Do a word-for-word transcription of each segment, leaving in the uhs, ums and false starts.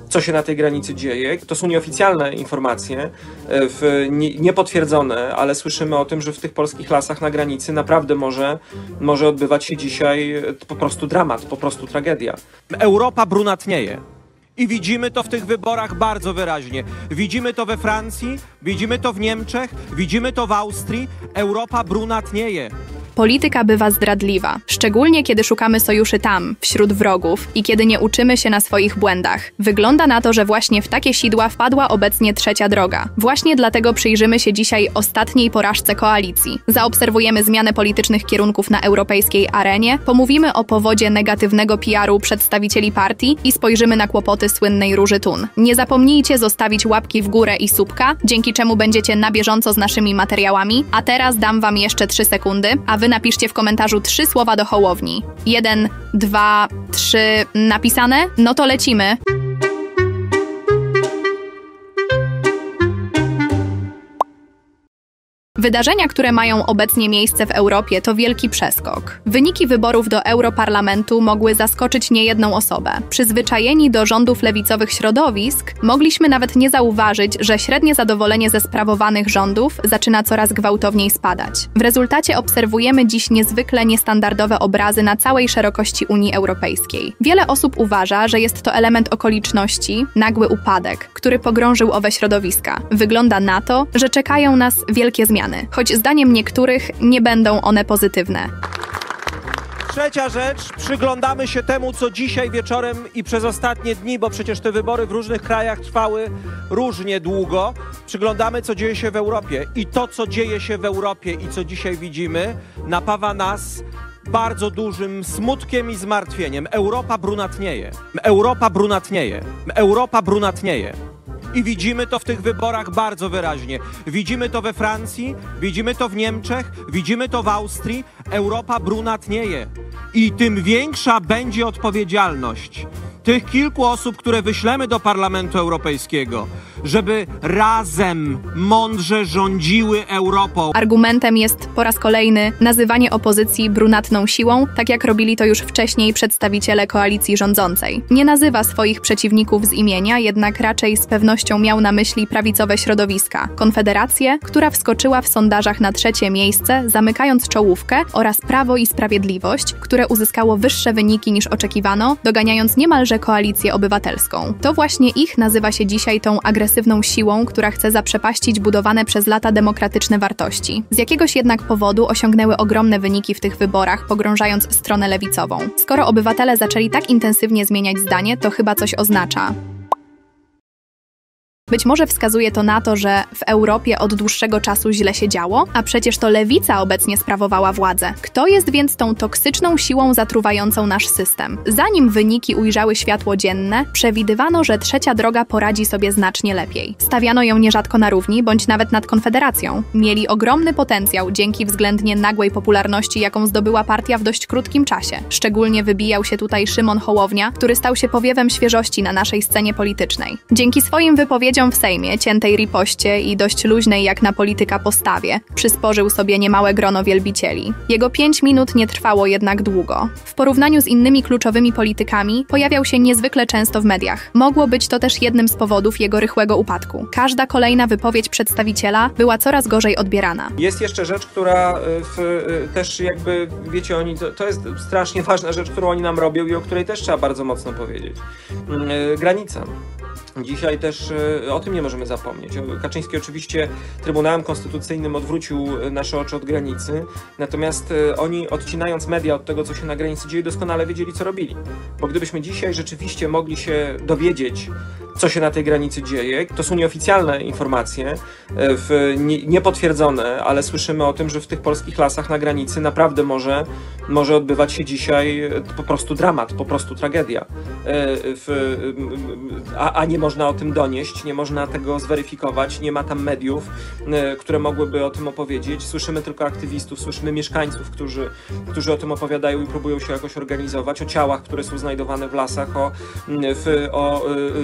co się na tej granicy dzieje. To są nieoficjalne informacje, w, nie, niepotwierdzone, ale słyszymy o tym, że w tych polskich lasach na granicy naprawdę może, może odbywać się dzisiaj po prostu dramat, po prostu tragedia. Europa brunatnieje. I widzimy to w tych wyborach bardzo wyraźnie. Widzimy to we Francji, widzimy to w Niemczech, widzimy to w Austrii. Europa brunatnieje. Polityka bywa zdradliwa, szczególnie kiedy szukamy sojuszy tam, wśród wrogów i kiedy nie uczymy się na swoich błędach. Wygląda na to, że właśnie w takie sidła wpadła obecnie trzecia droga. Właśnie dlatego przyjrzymy się dzisiaj ostatniej porażce koalicji. Zaobserwujemy zmianę politycznych kierunków na europejskiej arenie, pomówimy o powodzie negatywnego P R u przedstawicieli partii i spojrzymy na kłopoty słynnej Róży Thun. Nie zapomnijcie zostawić łapki w górę i subka, dzięki czemu będziecie na bieżąco z naszymi materiałami. A teraz dam wam jeszcze trzy sekundy, a wy napiszcie w komentarzu trzy słowa do Hołowni. Jeden, dwa, trzy. Napisane? No to lecimy. Wydarzenia, które mają obecnie miejsce w Europie, to wielki przeskok. Wyniki wyborów do Europarlamentu mogły zaskoczyć niejedną osobę. Przyzwyczajeni do rządów lewicowych środowisk, mogliśmy nawet nie zauważyć, że średnie zadowolenie ze sprawowanych rządów zaczyna coraz gwałtowniej spadać. W rezultacie obserwujemy dziś niezwykle niestandardowe obrazy na całej szerokości Unii Europejskiej. Wiele osób uważa, że jest to element okoliczności, nagły upadek, który pogrążył owe środowiska. Wygląda na to, że czekają nas wielkie zmiany. Choć zdaniem niektórych nie będą one pozytywne. Trzecia rzecz, przyglądamy się temu, co dzisiaj wieczorem i przez ostatnie dni, bo przecież te wybory w różnych krajach trwały różnie długo. Przyglądamy, co dzieje się w Europie. I to, co dzieje się w Europie i co dzisiaj widzimy, napawa nas bardzo dużym smutkiem i zmartwieniem. Europa brunatnieje. Europa brunatnieje. Europa brunatnieje. I widzimy to w tych wyborach bardzo wyraźnie. Widzimy to we Francji, widzimy to w Niemczech, widzimy to w Austrii. Europa brunatnieje. I tym większa będzie odpowiedzialność tych kilku osób, które wyślemy do Parlamentu Europejskiego, żeby razem mądrze rządziły Europą. Argumentem jest po raz kolejny nazywanie opozycji brunatną siłą, tak jak robili to już wcześniej przedstawiciele koalicji rządzącej. Nie nazywa swoich przeciwników z imienia, jednak raczej z pewnością miał na myśli prawicowe środowiska. Konfederację, która wskoczyła w sondażach na trzecie miejsce, zamykając czołówkę, oraz Prawo i Sprawiedliwość, które uzyskało wyższe wyniki niż oczekiwano, doganiając niemalże Koalicję Obywatelską. To właśnie ich nazywa się dzisiaj tą agresywną siłą, która chce zaprzepaścić budowane przez lata demokratyczne wartości. Z jakiegoś jednak powodu osiągnęły ogromne wyniki w tych wyborach, pogrążając stronę lewicową. Skoro obywatele zaczęli tak intensywnie zmieniać zdanie, to chyba coś oznacza. Być może wskazuje to na to, że w Europie od dłuższego czasu źle się działo, a przecież to lewica obecnie sprawowała władzę. Kto jest więc tą toksyczną siłą zatruwającą nasz system? Zanim wyniki ujrzały światło dzienne, przewidywano, że trzecia droga poradzi sobie znacznie lepiej. Stawiano ją nierzadko na równi, bądź nawet nad Konfederacją. Mieli ogromny potencjał dzięki względnie nagłej popularności, jaką zdobyła partia w dość krótkim czasie. Szczególnie wybijał się tutaj Szymon Hołownia, który stał się powiewem świeżości na naszej scenie politycznej. Dzięki swoim wypowiedziom w Sejmie, ciętej ripoście i dość luźnej jak na polityka postawie, przysporzył sobie niemałe grono wielbicieli. Jego pięć minut nie trwało jednak długo. W porównaniu z innymi kluczowymi politykami pojawiał się niezwykle często w mediach. Mogło być to też jednym z powodów jego rychłego upadku. Każda kolejna wypowiedź przedstawiciela była coraz gorzej odbierana. Jest jeszcze rzecz, która w, też jakby, wiecie, oni, to, to jest strasznie ważna rzecz, którą oni nam robią i o której też trzeba bardzo mocno powiedzieć. Granica. Dzisiaj też o tym nie możemy zapomnieć. Kaczyński oczywiście Trybunałem Konstytucyjnym odwrócił nasze oczy od granicy, natomiast oni, odcinając media od tego, co się na granicy dzieje, doskonale wiedzieli, co robili. Bo gdybyśmy dzisiaj rzeczywiście mogli się dowiedzieć, co się na tej granicy dzieje, to są nieoficjalne informacje, w, nie, niepotwierdzone, ale słyszymy o tym, że w tych polskich lasach na granicy naprawdę może, może odbywać się dzisiaj po prostu dramat, po prostu tragedia. W, a, a nie można o tym donieść, nie można tego zweryfikować, nie ma tam mediów, które mogłyby o tym opowiedzieć. Słyszymy tylko aktywistów, słyszymy mieszkańców, którzy, którzy o tym opowiadają i próbują się jakoś organizować, o ciałach, które są znajdowane w lasach, o, w, o, o, o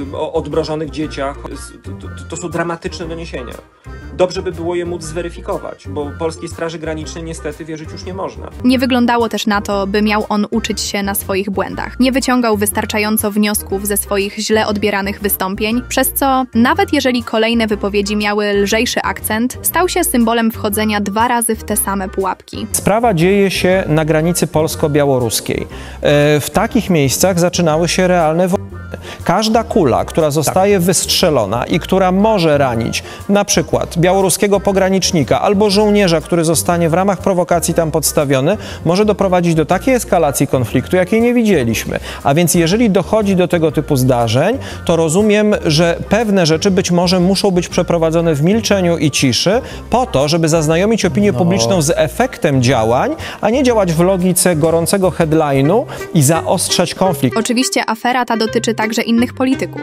odmrożonych dzieciach. To, to, to są dramatyczne doniesienia. Dobrze by było je móc zweryfikować, bo Polskiej Straży Granicznej niestety wierzyć już nie można. Nie wyglądało też na to, by miał on uczyć się na swoich błędach. Nie wyciągał wystarczająco wniosków ze swoich źle odbieranych wystąpień, przez co nawet jeżeli kolejne wypowiedzi miały lżejszy akcent, stał się symbolem wchodzenia dwa razy w te same pułapki. Sprawa dzieje się na granicy polsko-białoruskiej. W takich miejscach zaczynały się realne wojny. Każda kula, która zostaje wystrzelona i która może ranić na przykład białoruskiego pogranicznika albo żołnierza, który zostanie w ramach prowokacji tam podstawiony, może doprowadzić do takiej eskalacji konfliktu, jakiej nie widzieliśmy. A więc jeżeli dochodzi do tego typu zdarzeń, to rozumiem, że pewne rzeczy być może muszą być przeprowadzone w milczeniu i ciszy po to, żeby zaznajomić opinię No. publiczną z efektem działań, a nie działać w logice gorącego headline'u i zaostrzać konflikt. Oczywiście afera ta dotyczy także innych polityków.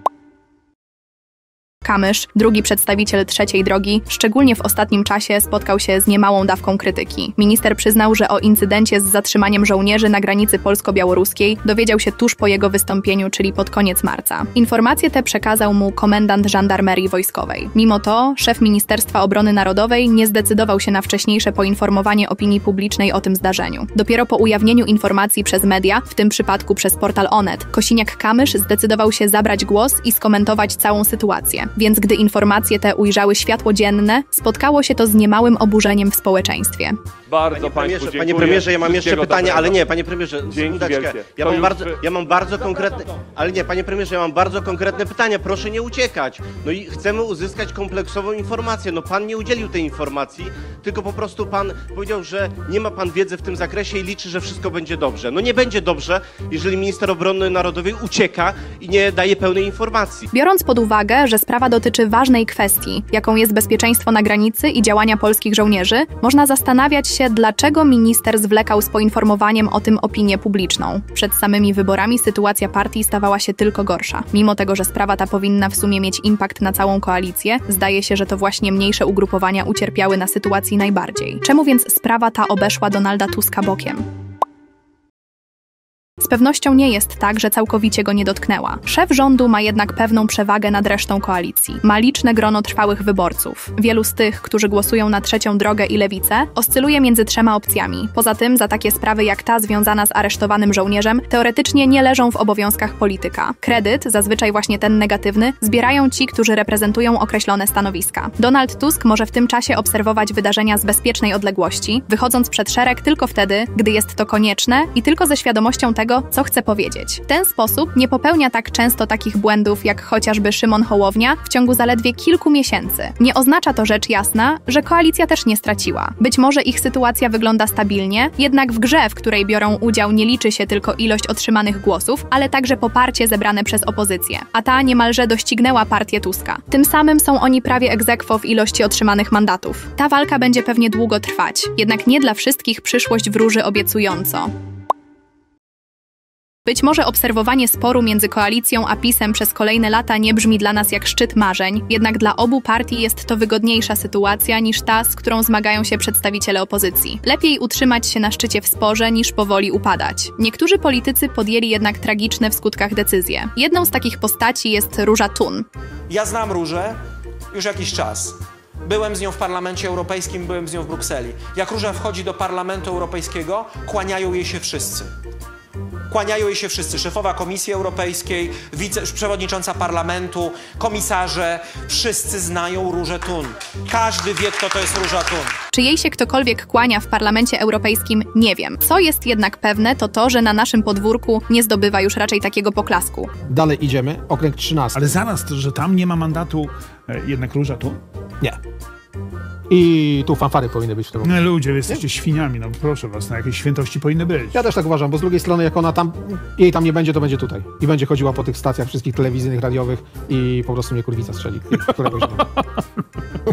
Kamysz, drugi przedstawiciel trzeciej drogi, szczególnie w ostatnim czasie spotkał się z niemałą dawką krytyki. Minister przyznał, że o incydencie z zatrzymaniem żołnierzy na granicy polsko-białoruskiej dowiedział się tuż po jego wystąpieniu, czyli pod koniec marca. Informacje te przekazał mu komendant żandarmerii wojskowej. Mimo to szef Ministerstwa Obrony Narodowej nie zdecydował się na wcześniejsze poinformowanie opinii publicznej o tym zdarzeniu. Dopiero po ujawnieniu informacji przez media, w tym przypadku przez portal Onet, Kosiniak-Kamysz zdecydował się zabrać głos i skomentować całą sytuację. Więc gdy informacje te ujrzały światło dzienne, spotkało się to z niemałym oburzeniem w społeczeństwie. Bardzo Panie Państwu premierze, dziękuję. panie premierze, ja mam jeszcze Wszystkiego pytanie, dobrego. ale nie, panie premierze, Dzięki sekundeczkę. wielkie. Ja To mam już bardzo, wy- ja mam bardzo konkretne, ale nie, panie premierze, ja mam bardzo konkretne pytania, proszę nie uciekać. No i chcemy uzyskać kompleksową informację. No pan nie udzielił tej informacji, tylko po prostu pan powiedział, że nie ma pan wiedzy w tym zakresie i liczy, że wszystko będzie dobrze. No nie będzie dobrze, jeżeli minister obrony narodowej ucieka i nie daje pełnej informacji. Biorąc pod uwagę, że sprawa dotyczy ważnej kwestii, jaką jest bezpieczeństwo na granicy i działania polskich żołnierzy, można zastanawiać się, dlaczego minister zwlekał z poinformowaniem o tym opinię publiczną. Przed samymi wyborami sytuacja partii stawała się tylko gorsza. Mimo tego, że sprawa ta powinna w sumie mieć impact na całą koalicję, zdaje się, że to właśnie mniejsze ugrupowania ucierpiały na sytuacji najbardziej. Czemu więc sprawa ta obeszła Donalda Tuska bokiem? Z pewnością nie jest tak, że całkowicie go nie dotknęła. Szef rządu ma jednak pewną przewagę nad resztą koalicji. Ma liczne grono trwałych wyborców. Wielu z tych, którzy głosują na trzecią drogę i lewicę, oscyluje między trzema opcjami. Poza tym, za takie sprawy jak ta związana z aresztowanym żołnierzem, teoretycznie nie leżą w obowiązkach polityka. Kredyt, zazwyczaj właśnie ten negatywny, zbierają ci, którzy reprezentują określone stanowiska. Donald Tusk może w tym czasie obserwować wydarzenia z bezpiecznej odległości, wychodząc przed szereg tylko wtedy, gdy jest to konieczne i tylko ze świadomością tego, co chce powiedzieć. W ten sposób nie popełnia tak często takich błędów jak chociażby Szymon Hołownia w ciągu zaledwie kilku miesięcy. Nie oznacza to rzecz jasna, że koalicja też nie straciła. Być może ich sytuacja wygląda stabilnie, jednak w grze, w której biorą udział, nie liczy się tylko ilość otrzymanych głosów, ale także poparcie zebrane przez opozycję. A ta niemalże doścignęła partię Tuska. Tym samym są oni prawie ex aequo w ilości otrzymanych mandatów. Ta walka będzie pewnie długo trwać, jednak nie dla wszystkich przyszłość wróży obiecująco. Być może obserwowanie sporu między koalicją a PiS-em przez kolejne lata nie brzmi dla nas jak szczyt marzeń, jednak dla obu partii jest to wygodniejsza sytuacja niż ta, z którą zmagają się przedstawiciele opozycji. Lepiej utrzymać się na szczycie w sporze niż powoli upadać. Niektórzy politycy podjęli jednak tragiczne w skutkach decyzje. Jedną z takich postaci jest Róża Thun. Ja znam Różę już jakiś czas. Byłem z nią w Parlamencie Europejskim, byłem z nią w Brukseli. Jak Róża wchodzi do Parlamentu Europejskiego, kłaniają jej się wszyscy. Kłaniają jej się wszyscy. Szefowa Komisji Europejskiej, wiceprzewodnicząca Parlamentu, komisarze. Wszyscy znają Różę Thun. Każdy wie, kto to jest Róża Thun. Czy jej się ktokolwiek kłania w Parlamencie Europejskim? Nie wiem. Co jest jednak pewne, to to, że na naszym podwórku nie zdobywa już raczej takiego poklasku. Dalej idziemy, okręg trzynasty. Ale zaraz, to, że tam nie ma mandatu, e, jednak Róża tu? Nie. I tu fanfary powinny być w tym momencie. No ludzie, wy jesteście świniami, no proszę was, na jakieś świętości powinny być. Ja też tak uważam, bo z drugiej strony jak ona tam, jej tam nie będzie, to będzie tutaj. I będzie chodziła po tych stacjach wszystkich telewizyjnych, radiowych i po prostu mnie kurwica strzeli któregoś dnia.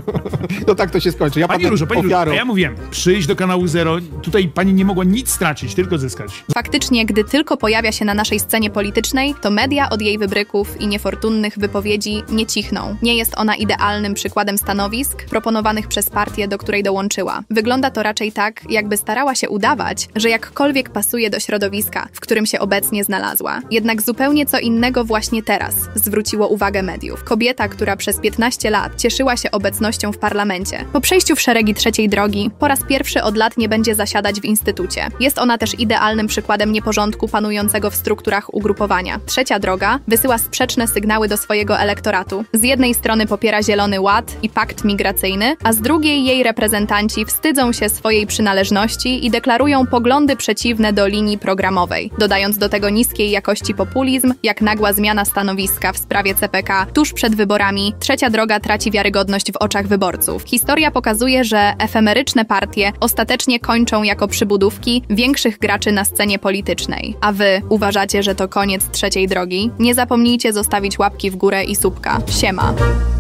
No tak to się skończy. Ja Pani padłem Różo, pani Różo, ofiarą. a ja mówiłem, przyjść do kanału Zero, tutaj pani nie mogła nic stracić, tylko zyskać. Faktycznie, gdy tylko pojawia się na naszej scenie politycznej, to media od jej wybryków i niefortunnych wypowiedzi nie cichną. Nie jest ona idealnym przykładem stanowisk proponowanych przez partię, do której dołączyła. Wygląda to raczej tak, jakby starała się udawać, że jakkolwiek pasuje do środowiska, w którym się obecnie znalazła. Jednak zupełnie co innego właśnie teraz zwróciło uwagę mediów. Kobieta, która przez piętnaście lat cieszyła się obecnością w parlamencie. Po przejściu w szeregi trzeciej drogi, po raz pierwszy od lat nie będzie zasiadać w instytucie. Jest ona też idealnym przykładem nieporządku panującego w strukturach ugrupowania. Trzecia droga wysyła sprzeczne sygnały do swojego elektoratu. Z jednej strony popiera Zielony Ład i pakt migracyjny, a z drugiej jej reprezentanci wstydzą się swojej przynależności i deklarują poglądy przeciwne do linii programowej, dodając do tego niskiej jakości populizm, jak nagła zmiana stanowiska w sprawie C P K tuż przed wyborami. Trzecia droga traci wiarygodność w oczach wyborców. Historia pokazuje, że efemeryczne partie ostatecznie kończą jako przybudówki większych graczy na scenie politycznej. A wy uważacie, że to koniec trzeciej drogi? Nie zapomnijcie zostawić łapki w górę i subka. Siema!